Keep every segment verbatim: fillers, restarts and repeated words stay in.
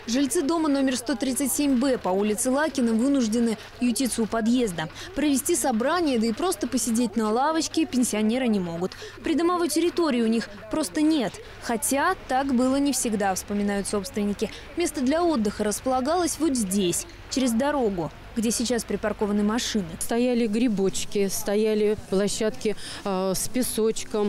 Жильцы дома номер сто тридцать семь Б по улице Лакина вынуждены ютиться у подъезда. Провести собрание, да и просто посидеть на лавочке пенсионеры не могут. Придомовой территории у них просто нет. Хотя так было не всегда, вспоминают собственники. Место для отдыха располагалось вот здесь, через дорогу, где сейчас припаркованы машины. Стояли грибочки, стояли площадки э, с песочком,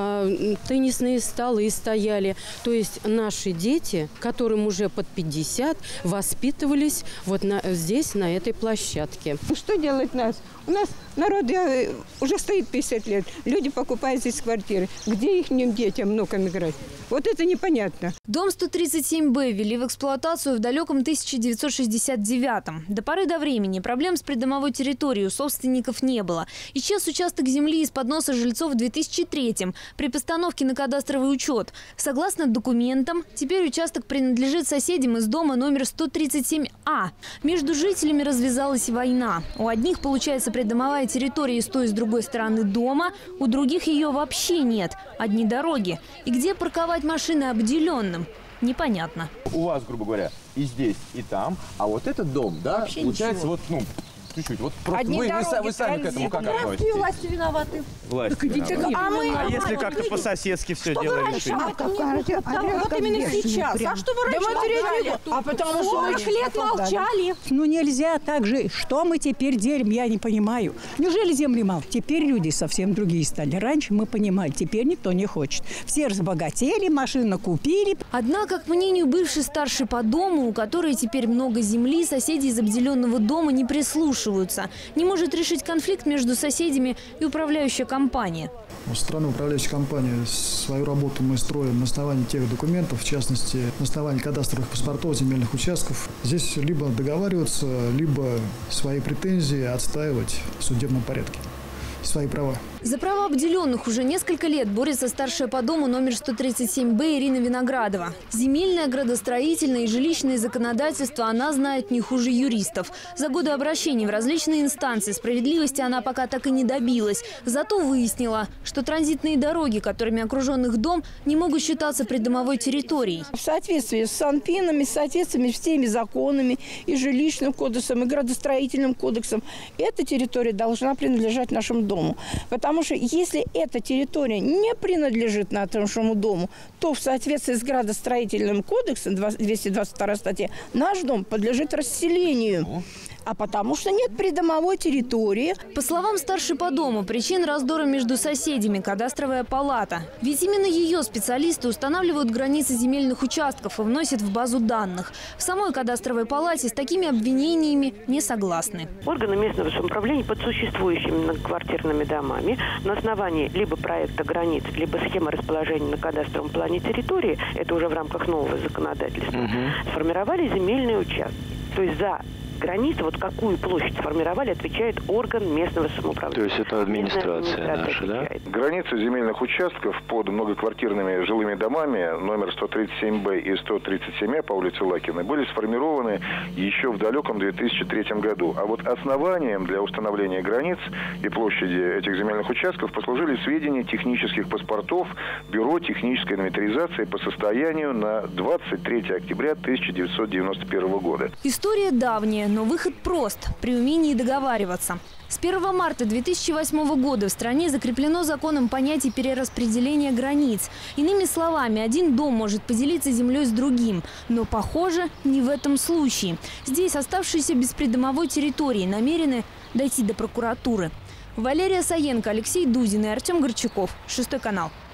э, теннисные столы стояли. То есть наши дети, которым уже под пятьдесят, воспитывались вот на, здесь, на этой площадке. Что делать нас? У нас народ уже стоит пятьдесят лет. Люди покупают здесь квартиры. Где их детям, внукам играть? Вот это непонятно. Дом сто тридцать семь Б ввели в эксплуатацию в далеком тысяча девятьсот шестьдесят девятом. До поры до времени проблем с придомовой территорией у собственников не было. Исчез участок земли из-под носа жильцов в две тысячи третьем при постановке на кадастровый учет. Согласно документам, теперь участок принадлежит соседям из дома номер сто тридцать семь А. Между жителями развязалась война. У одних получается придомовая территория и с той, и с другой стороны дома, у других ее вообще нет. Одни дороги. И где парковать машины обделенным? Непонятно. У вас, грубо говоря, и здесь, и там, а вот этот дом, да, вообще получается ничего. вот, ну, чуть-чуть. Вот просто вы, вы, вы сами к этому как относитесь? Власти виноваты. Власть виноваты. А, мы, а если как-то по-соседски все что дело решить? А, как, а, а, вот как именно бешеный сейчас. прям. А что вы раньше да молчали? А потому что сорок лет молчали. Ну нельзя так же. Что мы теперь делим, я не понимаю. Неужели земли мало? Теперь люди совсем другие стали. Раньше мы понимали, теперь никто не хочет. Все разбогатели, машины купили. Однако, к мнению бывшей старшей по дому, у которой теперь много земли, соседи из обделенного дома не прислушиваются. Не может решить конфликт между соседями и управляющая компания. Со стороны управляющей компании свою работу мы строим на основании тех документов, в частности, на основании кадастровых паспортов земельных участков. Здесь либо договариваться, либо свои претензии отстаивать в судебном порядке, свои права. За права обделенных уже несколько лет борется старшая по дому номер сто тридцать семь Б Ирина Виноградова. Земельное, градостроительное и жилищное законодательство она знает не хуже юристов. За годы обращений в различные инстанции справедливости она пока так и не добилась. Зато выяснила, что транзитные дороги, которыми окружен их дом, не могут считаться придомовой территорией. В соответствии с санпинами, в соответствии с всеми законами и жилищным кодексом, и градостроительным кодексом, эта территория должна принадлежать нашему дому. Потому что если эта территория не принадлежит нашему дому, то в соответствии с градостроительным кодексом, двести двадцать вторая статья, наш дом подлежит расселению. А потому что нет придомовой территории. По словам старшей по дому, причин раздора между соседями кадастровая палата. Ведь именно ее специалисты устанавливают границы земельных участков и вносят в базу данных. В самой кадастровой палате с такими обвинениями не согласны. Органы местного самоуправления под существующими многоквартирными домами на основании либо проекта границ, либо схемы расположения на кадастровом плане территории, это уже в рамках нового законодательства, угу. сформировали земельные участки. То есть за границы, вот какую площадь сформировали, отвечает орган местного самоуправления. То есть это администрация, администрация наша, да? Границы земельных участков под многоквартирными жилыми домами номер сто тридцать семь Б и сто тридцать семь А по улице Лакина были сформированы еще в далеком две тысячи третьем году. А вот основанием для установления границ и площади этих земельных участков послужили сведения технических паспортов Бюро технической инвентаризации по состоянию на двадцать третье октября тысяча девятьсот девяносто первого года. История давняя, но выход прост – при умении договариваться. С первого марта две тысячи восьмого года в стране закреплено законом понятие перераспределения границ. Иными словами, один дом может поделиться землей с другим. Но, похоже, не в этом случае. Здесь оставшиеся без придомовой территории намерены дойти до прокуратуры. Валерия Саенко, Алексей Дудин и Артем Горчаков. Шестой канал.